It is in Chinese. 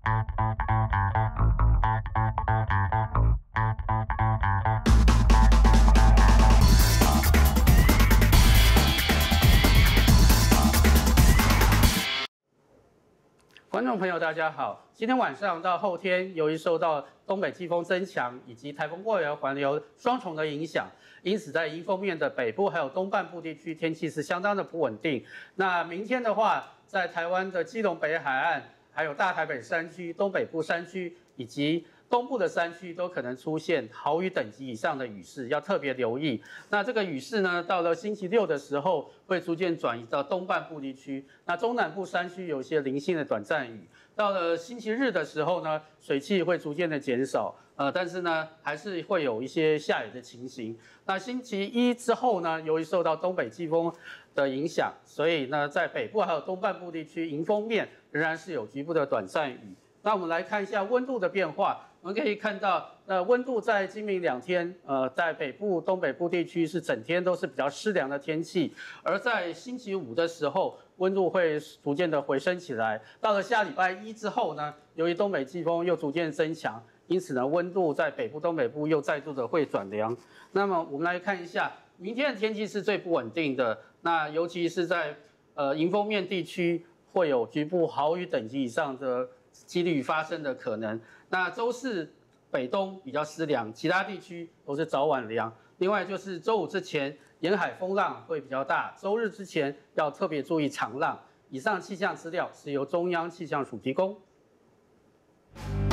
观众朋友，大家好。今天晚上到后天，由于受到东北季风增强以及台风外围环流双重的影响，因此在迎风面的北部还有东半部地区天气是相当的不稳定。那明天的话，在台湾的基隆北海岸、还有大台北山区、东北部山区以及东部的山区都可能出现豪雨等级以上的雨势，要特别留意。那这个雨势呢，到了星期六的时候，会逐渐转移到东半部地区。那中南部山区有一些零星的短暂雨。到了星期日的时候呢，水汽会逐渐的减少，但是呢，还是会有一些下雨的情形。那星期一之后呢，由于受到东北季风的影响，所以呢，在北部还有东半部地区，迎风面仍然是有局部的短暂雨。那我们来看一下温度的变化。我们可以看到，温度在今明2天，在北部、东北部地区是整天都是比较湿凉的天气，而在星期五的时候，温度会逐渐的回升起来。到了下礼拜一之后呢，由于东北季风又逐渐增强，因此呢，温度在北部、东北部又再度的会转凉。那么我们来看一下，明天的天气是最不稳定的，那尤其是在迎风面地区会有局部豪雨等级以上的几率发生的可能。那周四北东比较湿凉，其他地区都是早晚凉。另外就是周五之前沿海风浪会比较大，周日之前要特别注意长浪。以上气象资料是由中央气象署提供。